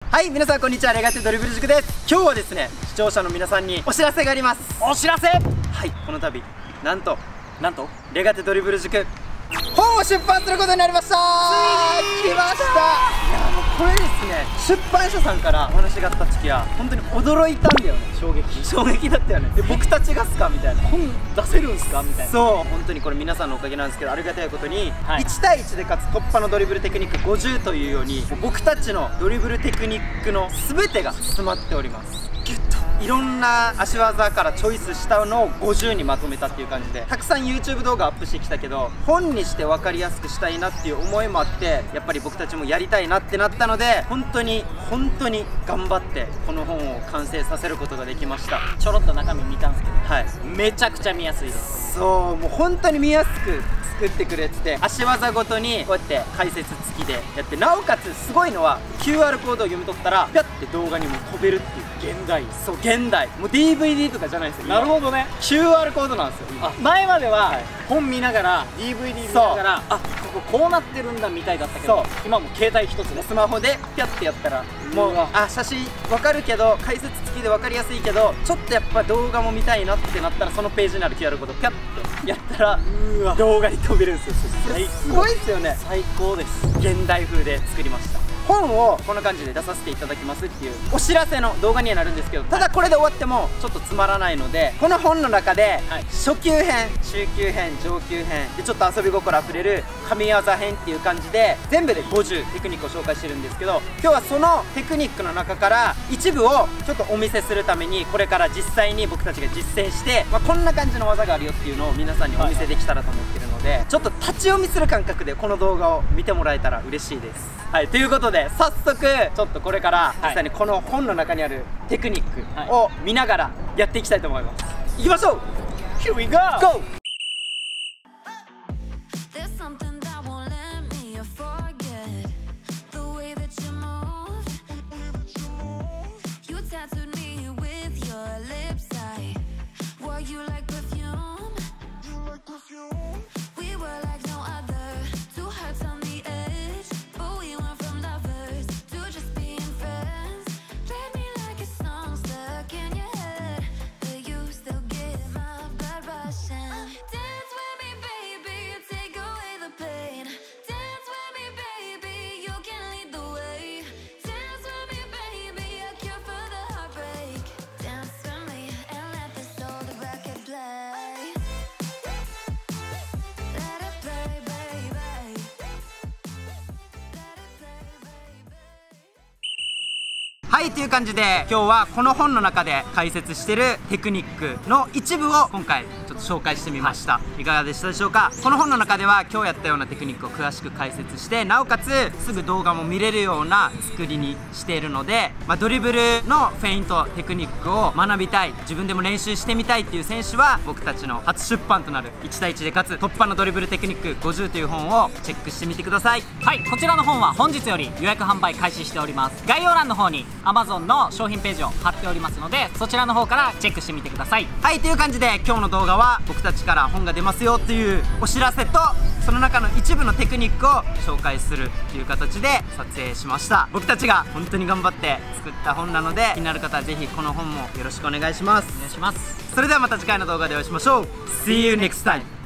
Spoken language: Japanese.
はい、皆さんこんにちは。レガテドリブル塾です。今日はですね、視聴者の皆さんにお知らせがあります。 お知らせ。 はい、この度なんとレガテドリブル塾本を出版することになりました。ついに来ました。いやもうこれですね、出版社さんからお話があった時は本当に驚いたんだよね。衝撃だったよね。で、僕たちがっすかみたいな、 本出せるんすかみたいな。 そう、本当にこれ皆さんのおかげなんですけど、ありがたいことに、 はい、 1対1で勝つ突破のドリブルテクニック50というように、僕たちのドリブルテクニックの全てが詰まっております。ギュッといろんな足技からチョイスしたのを50にまとめたっていう感じで、たくさん YouTube 動画アップしてきたけど、本にして分かりやすくしたいなっていう思いもあって、やっぱり僕たちもやりたいなってなったので、本当に頑張ってこの本を完成させることができました。 ちょろっと中身見たんですけど、 はい、 めちゃくちゃ見やすいです。 そう、もう本当に見やすく作ってくれてて、足技ごとにこうやって解説付きでやって、なおかつすごいのは QR コードを読み取ったらピャッて動画にも飛べるっていう。 現代。 そう、現代。もう DVD とかじゃないですよ。 なるほどね。 QR コードなんですよ。 あ、前までは、 はい、 本見ながら DVD 見ながら、あ、こここうなってるんだみたいだったけど、今もう携帯一つでスマホでピャッてやったら、もう写真わかるけど、解説付きで分かりやすいけど、ちょっとやっぱ動画も見たいなってなったら、そのページにある QR コードピャッてやったら動画に飛べるんですよ。すごいですよね。 最高です。 現代風で作りました。本をこんな感じで出させていただきますっていうお知らせの動画にはなるんですけど、ただこれで終わってもちょっとつまらないので、この本の中で初級編、中級編、上級編で、ちょっと遊び心あふれる神業編っていう感じで、全部で50テクニックを紹介してるんですけど、今日はそのテクニックの中から一部をちょっとお見せするために、これから実際に僕たちが実践して、こんな感じの技があるよっていうのを皆さんにお見せできたらと思ってるので、ちょっと立ち読みする感覚でこの動画を見てもらえたら嬉しいです。はい、ということで早速ちょっとこれから実際にこの本の中にあるテクニックを見ながらやっていきたいと思います。いきましょう。 Here we go! Go!はい、という感じで今日はこの本の中で解説してるテクニックの一部を今回ちょっと紹介してみました。いかがでしたでしょうか。この本の中では今日やったようなテクニックを詳しく解説して、なおかつすぐ動画も見れるような作りにしているので、ドリブルのフェイントテクニックを学びたい、自分でも練習してみたいっていう選手は、僕たちの初出版となる1対1で勝つ突破のドリブルテクニック50という本をチェックしてみてください。 はい、こちらの本は本日より予約販売開始しております。概要欄の方に Amazon の商品ページを貼っておりますので、そちらの方からチェックしてみてください。 はい、という感じで今日の動画は僕たちから本が出ますよっていうお知らせと、その中の一部のテクニックを紹介するっていう形で撮影しました。僕たちが本当に頑張って作った本なので、気になる方はぜひこの本もよろしくお願いします。 お願いします。 それではまた次回の動画でお会いしましょう。See you next time!